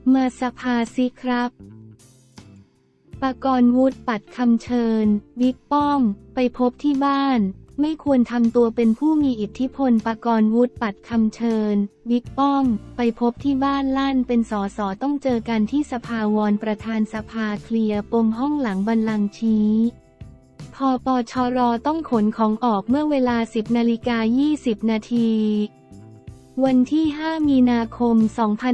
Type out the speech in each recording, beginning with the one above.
มาสภาสิครับปกรณ์วุฒิปัดคำเชิญบิ๊กป้อมไปพบที่บ้านไม่ควรทำตัวเป็นผู้มีอิทธิพลปกรณ์วุฒิปัดคำเชิญบิ๊กป้อมไปพบที่บ้านลั่นเป็นสสต้องเจอกันที่สภาวรประธานสภาเคลียร์ปมห้องหลังบัลลังก์ชี้พปชรต้องขนของออกเมื่อเวลา 10:20 นาทีวันที่ 5 มีนาคม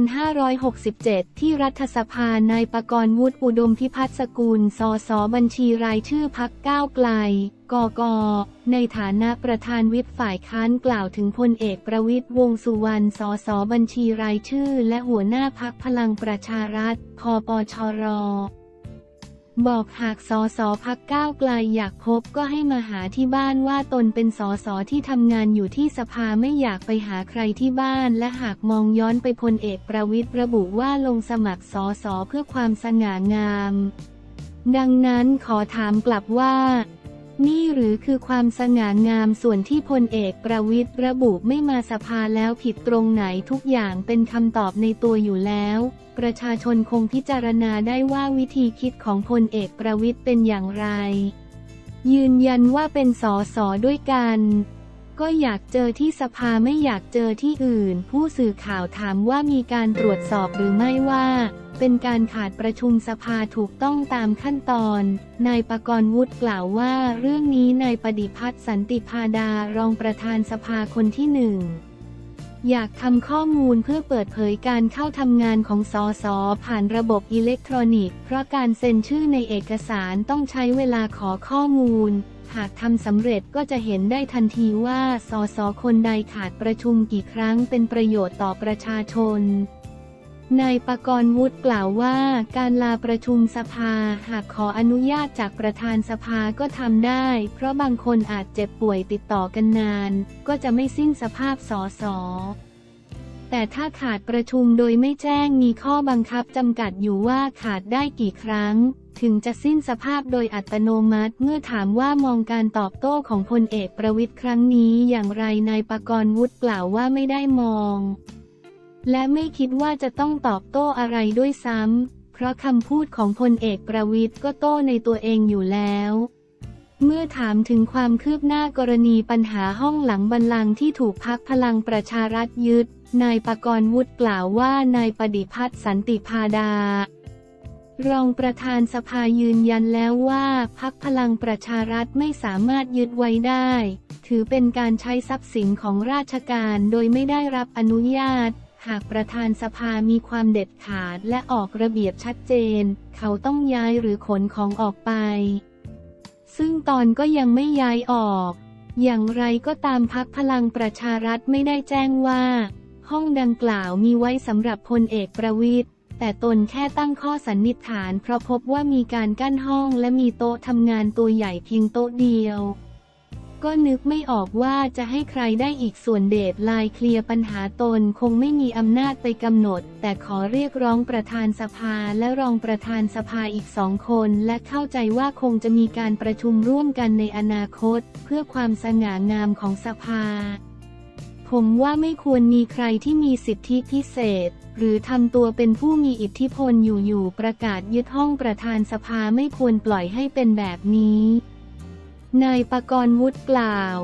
2567 ที่รัฐสภานายปกรณ์วุฒิอุดมพิพัฒน์สกุล สส.บัญชีรายชื่อพรรคก้าวไกล กก.ในฐานะประธานวิปฝ่ายค้านกล่าวถึงพลเอกประวิตร วงษ์สุวรรณ สส.บัญชีรายชื่อและหัวหน้าพรรคพลังประชารัฐ พปชร.บอกหากสสพรรคก้าวไกลอยากพบก็ให้มาหาที่บ้านว่าตนเป็นสสที่ทำงานอยู่ที่สภาไม่อยากไปหาใครที่บ้านและหากมองย้อนไปพลเอกประวิตรระบุว่าลงสมัครสสเพื่อความสง่างามดังนั้นขอถามกลับว่านี่หรือคือความสง่างามส่วนที่พลเอกประวิตรระบุไม่มาสภาแล้วผิดตรงไหนทุกอย่างเป็นคำตอบในตัวอยู่แล้วประชาชนคงพิจารณาได้ว่าวิธีคิดของพลเอกประวิตรเป็นอย่างไรยืนยันว่าเป็นสสด้วยกันก็อยากเจอที่สภาไม่อยากเจอที่อื่นผู้สื่อข่าวถามว่ามีการตรวจสอบหรือไม่ว่าเป็นการขาดประชุมสภาถูกต้องตามขั้นตอนนายปกรณ์วุฒิกล่าวว่าเรื่องนี้นายปฏิพัฒน์สันติพาดารองประธานสภาคนที่หนึ่งอยากทำข้อมูลเพื่อเปิดเผยการเข้าทำงานของสสผ่านระบบอิเล็กทรอนิกส์เพราะการเซ็นชื่อในเอกสารต้องใช้เวลาขอข้อมูลหากทำสำเร็จก็จะเห็นได้ทันทีว่าสสคนใดขาดประชุมกี่ครั้งเป็นประโยชน์ต่อประชาชนนายปกรณ์วุฒิกล่าวว่าการลาประชุมสภาหากขออนุญาตจากประธานสภาก็ทำได้เพราะบางคนอาจเจ็บป่วยติดต่อกันนานก็จะไม่สิ้นสภาพสสแต่ถ้าขาดประชุมโดยไม่แจ้งมีข้อบังคับจำกัดอยู่ว่าขาดได้กี่ครั้งถึงจะสิ้นสภาพโดยอัตโนมัติเมื่อถามว่ามองการตอบโต้ของพลเอกประวิตรครั้งนี้อย่างไรนายปกรณ์วุฒิกล่าวว่าไม่ได้มองและไม่คิดว่าจะต้องตอบโต้อะไรด้วยซ้ำเพราะคำพูดของพลเอกประวิตรก็โต้ในตัวเองอยู่แล้วเมื่อถามถึงความคืบหน้ากรณีปัญหาห้องหลังบัลลังก์ที่ถูกพรรคพลังประชารัฐยึดนายปกรณ์วุฒิกล่าวว่านายปฏิพัฒน์สันติพาดารองประธานสภายืนยันแล้วว่าพรรคพลังประชารัฐไม่สามารถยึดไว้ได้ถือเป็นการใช้ทรัพย์สินของราชการโดยไม่ได้รับอนุญาตหากประธานสภามีความเด็ดขาดและออกระเบียบชัดเจนเขาต้องย้ายหรือขนของออกไปซึ่งตอนก็ยังไม่ย้ายออกอย่างไรก็ตามพรรคพลังประชารัฐไม่ได้แจ้งว่าห้องดังกล่าวมีไว้สำหรับพลเอกประวิตรแต่ตนแค่ตั้งข้อสันนิษฐานเพราะพบว่ามีการกั้นห้องและมีโต๊ะทำงานตัวใหญ่เพียงโต๊ะเดียวก็นึกไม่ออกว่าจะให้ใครได้อีกส่วนเดทไลน์เคลียร์ปัญหาตนคงไม่มีอำนาจไปกำหนดแต่ขอเรียกร้องประธานสภาและรองประธานสภาอีก2 คนและเข้าใจว่าคงจะมีการประชุมร่วมกันในอนาคตเพื่อความสง่างามของสภาผมว่าไม่ควรมีใครที่มีสิทธิพิเศษหรือทำตัวเป็นผู้มีอิทธิพลอยู่ๆประกาศยึดห้องประธานสภาไม่ควรปล่อยให้เป็นแบบนี้นายปกรณ์วุฒิกล่าว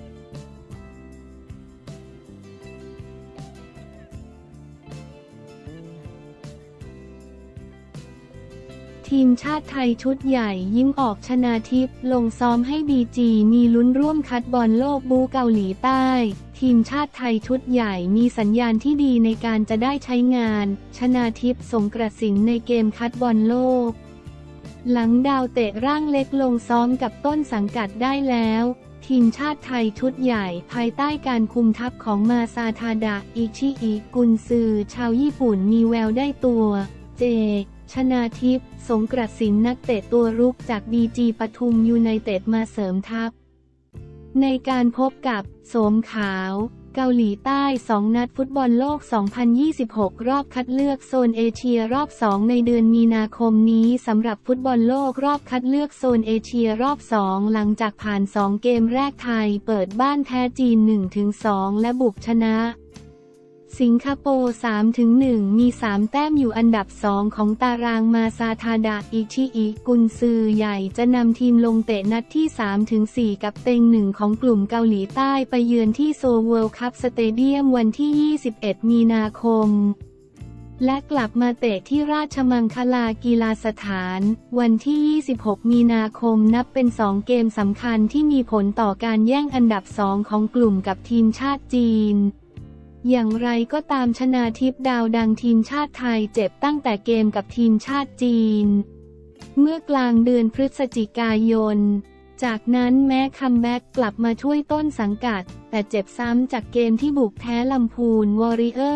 ทีมชาติไทยชุดใหญ่ยิ้มออกชนาทิพย์ลงซ้อมให้BGมีลุ้นร่วมคัดบอลโลกบูเกาหลีใต้ทีมชาติไทยชุดใหญ่มีสัญญาณที่ดีในการจะได้ใช้งานชนาทิพย์สงกระสินในเกมคัดบอลโลกหลังดาวเตะร่างเล็กลงซ้อมกับต้นสังกัดได้แล้วทีมชาติไทยชุดใหญ่ภายใต้การคุมทัพของมาซาทาดะอิชิอิกุนซือชาวญี่ปุ่นมีแววได้ตัวเจชนาทิพย์สงกระสินนักเตะตัวรุกจากBGปทุมยูไนเต็ดมาเสริมทัพในการพบกับโสมขาวเกาหลีใต้2 นัดฟุตบอลโลก 2026 รอบคัดเลือกโซนเอเชียรอบ 2ในเดือนมีนาคมนี้สำหรับฟุตบอลโลกรอบคัดเลือกโซนเอเชียรอบ 2หลังจากผ่าน2 เกมแรกไทยเปิดบ้านแพ้จีน 1-2 และบุกชนะสิงคโปร์ 3-1 มี 3 แต้มอยู่อันดับ 2 ของตารางมาซาทาดะอิชิอิกุนซือใหญ่จะนำทีมลงเตะนัดที่ 3-4 กับเต็ง 1 ของกลุ่มเกาหลีใต้ไปเยือนที่โซลเวิลด์คัพสเตเดียมวันที่ 21 มีนาคม และกลับมาเตะที่ราชมังคลากีฬาสถานวันที่ 26 มีนาคมนับเป็น 2 เกมสำคัญที่มีผลต่อการแย่งอันดับ 2 ของกลุ่มกับทีมชาติจีนอย่างไรก็ตามชนาทิพย์ดาวดังทีมชาติไทยเจ็บตั้งแต่เกมกับทีมชาติจีนเมื่อกลางเดือนพฤศจิกายนจากนั้นแม้คัมแบ็กกลับมาช่วยต้นสังกัดแต่เจ็บซ้ำจากเกมที่บุกแพ้ลำพูนวอริเออร์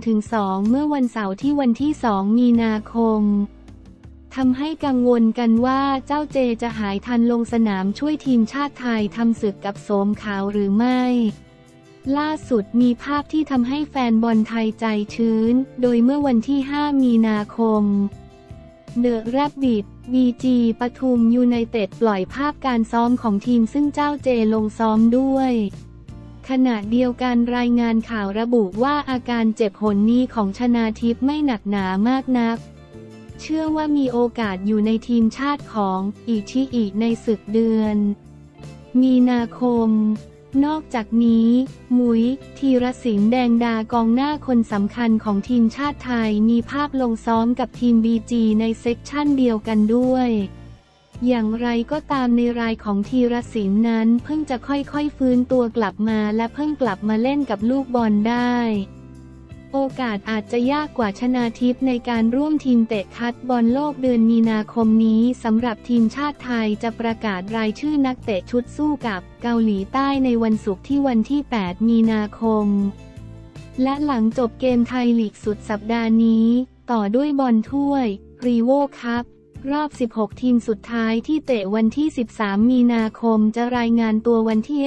0-2 เมื่อวันเสาร์ที่วันที่ 2 มีนาคมทำให้กังวลกันว่าเจ้าเจจะหายทันลงสนามช่วยทีมชาติไทยทำศึกกับโสมขาวหรือไม่ล่าสุดมีภาพที่ทำให้แฟนบอลไทยใจชื้นโดยเมื่อวันที่ 5 มีนาคมเดอะแรบบิท BG ปทุมยูไนเต็ดปล่อยภาพการซ้อมของทีมซึ่งเจ้าเจลงซ้อมด้วยขณะเดียวกันรายงานข่าวระบุว่าอาการเจ็บหนนี้ของชนาทิพย์ไม่หนักหนามากนักเชื่อว่ามีโอกาสอยู่ในทีมชาติของอิชิอิในศึกเดือนมีนาคมนอกจากนี้มุ้ยธีรศิลป์แดงดากองหน้าคนสำคัญของทีมชาติไทยมีภาพลงซ้อมกับทีม BG ในเซกชั่นเดียวกันด้วยอย่างไรก็ตามในรายของธีรศิลป์นั้นเพิ่งจะค่อยๆฟื้นตัวกลับมาและเพิ่งกลับมาเล่นกับลูกบอลได้โอกาสอาจจะยากกว่าชนาทิพย์ในการร่วมทีมเตะคัดบอลโลกเดือนมีนาคมนี้สำหรับทีมชาติไทยจะประกาศรายชื่อนักเตะชุดสู้กับเกาหลีใต้ในวันศุกร์ที่วันที่ 8 มีนาคมและหลังจบเกมไทยลีกสุดสัปดาห์นี้ต่อด้วยบอลถ้วยรีโวคัพรอบ 16 ทีมสุดท้ายที่เตะวันที่ 13 มีนาคมจะรายงานตัววันที่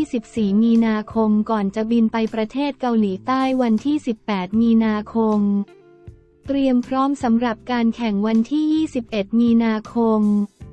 14 มีนาคมก่อนจะบินไปประเทศเกาหลีใต้วันที่ 18 มีนาคมเตรียมพร้อมสำหรับการแข่งวันที่ 21 มีนาคม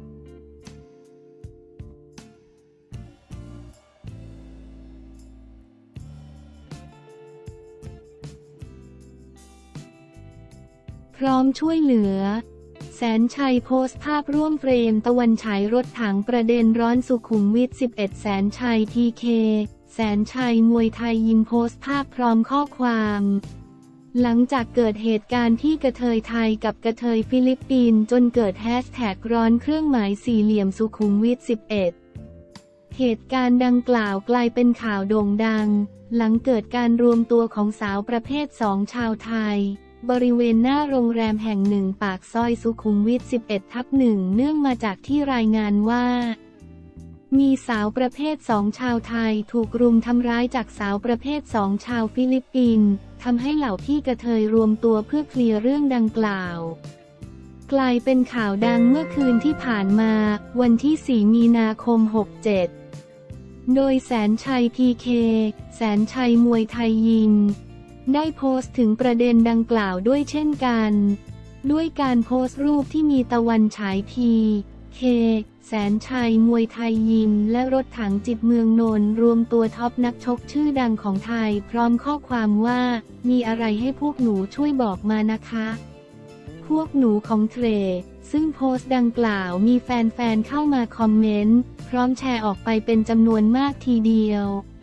พร้อมช่วยเหลือแสนชัยโพสต์ภาพร่วมเฟรมตะวันฉายรถถังประเด็นร้อนสุขุมวิท 11 แสนชัย PK แสนชัยมวยไทยยิมโพสต์ภาพพร้อมข้อความหลังจากเกิดเหตุการณ์ที่กระเทยไทยกับกระเทยฟิลิปปินส์จนเกิดแฮชแท็กร้อนเครื่องหมายสี่เหลี่ยมสุขุมวิท 11เหตุการณ์ดังกล่าวกลายเป็นข่าวโด่งดังหลังเกิดการรวมตัวของสาวประเภท 2 ชาวไทยบริเวณหน้าโรงแรมแห่งหนึ่งปากซอยสุขุมวิท 11/1 เนื่องมาจากที่รายงานว่ามีสาวประเภท 2 ชาวไทยถูกรุมทำร้ายจากสาวประเภท 2 ชาวฟิลิปปินส์ทำให้เหล่าพี่กระเทยรวมตัวเพื่อเคลียร์เรื่องดังกล่าวกลายเป็นข่าวดังเมื่อคืนที่ผ่านมาวันที่ 4 มีนาคม 67โดยแสนชัย PK แสนชัยมวยไทยยิมได้โพสต์ถึงประเด็นดังกล่าวด้วยเช่นกันด้วยการโพสต์รูปที่มีตะวันฉาย PK แสนชัยมวยไทยยิมและรถถังจิตเมืองนนท์รวมตัวท็อปนักชกชื่อดังของไทยพร้อมข้อความว่ามีอะไรให้พวกหนูช่วยบอกมานะคะพวกหนูของเทรซึ่งโพสต์ดังกล่าวมีแฟนๆเข้ามาคอมเมนต์พร้อมแชร์ออกไปเป็นจำนวนมากทีเดียว